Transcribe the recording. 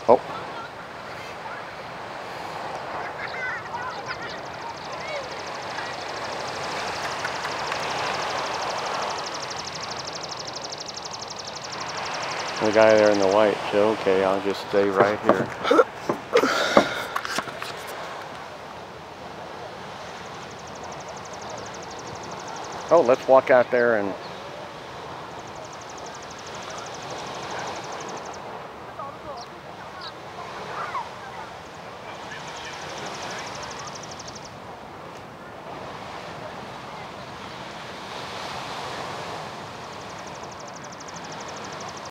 Oh. The guy there in the white said, okay, I'll just stay right here. Oh, let's walk out there and